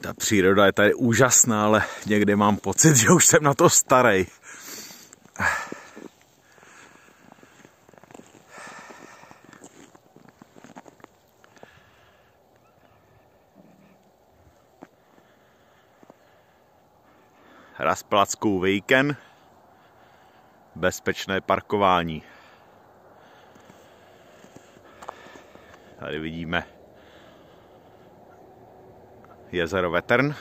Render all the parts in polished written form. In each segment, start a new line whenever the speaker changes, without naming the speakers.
Ta příroda je tady úžasná, ale někdy mám pocit, že už jsem na to starý. Hra s plackou Vejken, bezpečné parkování. Tady vidíme jezero Vettern.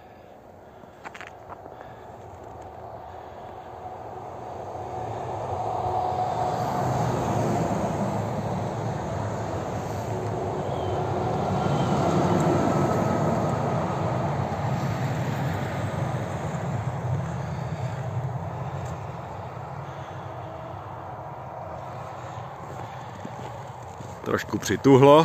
Trošku přituhlo.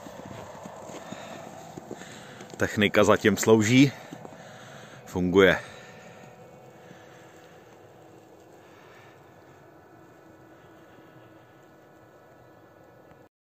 Technika zatím slouží, funguje.